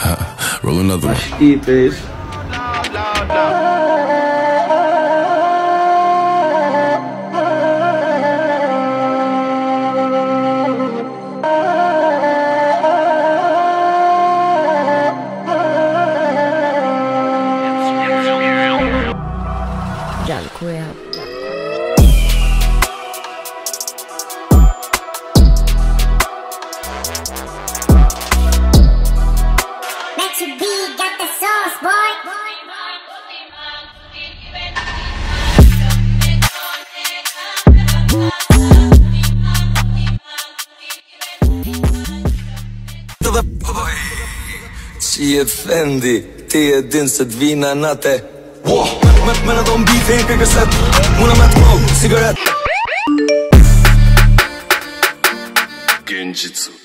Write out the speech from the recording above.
Roll another one. Skipis. Qi e fendi, ti e din se t'vina nate. Me në do mbife në kërkëset, muna me t'mog, sigaret. Genjitsu.